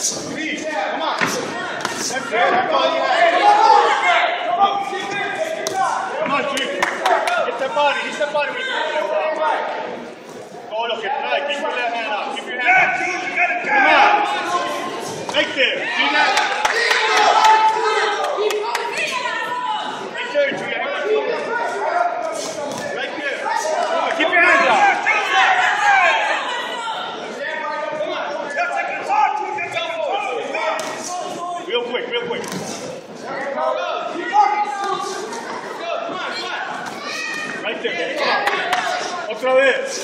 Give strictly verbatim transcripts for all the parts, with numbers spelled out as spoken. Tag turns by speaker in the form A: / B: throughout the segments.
A: Please, come on. That's it. That's all you have. Come on, G. Get that body. Get that body. Go look at that. Keep your left hand up. Keep your hand up. Come on. Right there. See that? Right there, G. Right there. Come on. Keep your hands up. Real quick, real quick. Right there, baby. Come on. Otra vez.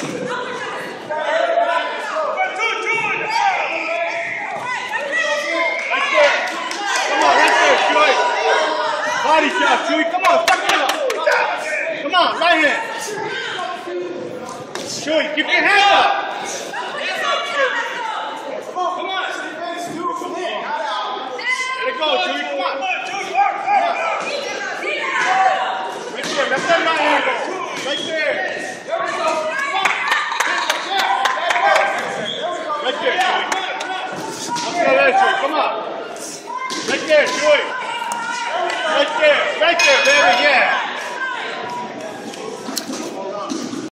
A: Right there. Come on, right there, Joey. Body shot, Joey. Come on, step it up. Come on, right hand. Joey, keep your hand up.